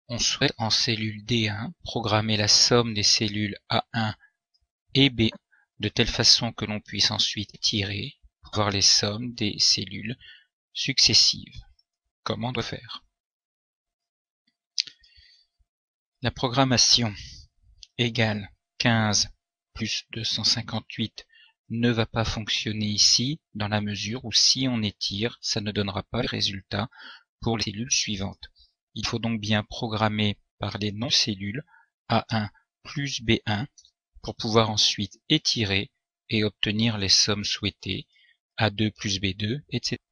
On souhaite en cellule D1 programmer la somme des cellules A1 et B1 de telle façon que l'on puisse ensuite tirer pour voir les sommes des cellules successives. Comment on doit faire? La programmation égale 15 plus 258 ne va pas fonctionner ici dans la mesure où si on étire, ça ne donnera pas le résultat pour les cellules suivantes. Il faut donc bien programmer par les noms de cellules A1 plus B1 pour pouvoir ensuite étirer et obtenir les sommes souhaitées A2 plus B2, etc.